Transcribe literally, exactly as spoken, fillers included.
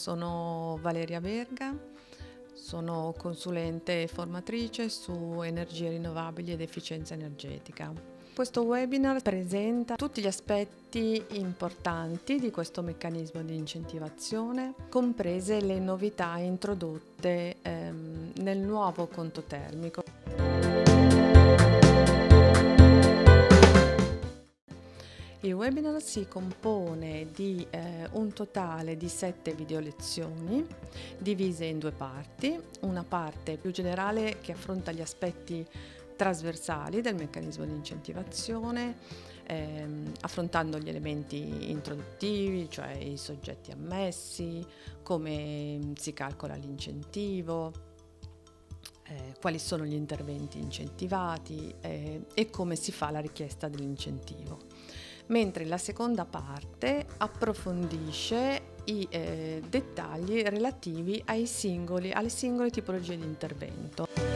Sono Valeria Verga, sono consulente e formatrice su energie rinnovabili ed efficienza energetica. Questo webinar presenta tutti gli aspetti importanti di questo meccanismo di incentivazione, comprese le novità introdotte ehm, nel nuovo conto termico. Il webinar si compone di eh, un totale di sette video lezioni divise in due parti, una parte più generale che affronta gli aspetti trasversali del meccanismo di incentivazione, ehm, affrontando gli elementi introduttivi, cioè i soggetti ammessi, come si calcola l'incentivo, eh, quali sono gli interventi incentivati eh, e come si fa la richiesta dell'incentivo. Mentre la seconda parte approfondisce i eh, dettagli relativi ai singoli, alle singole tipologie di intervento.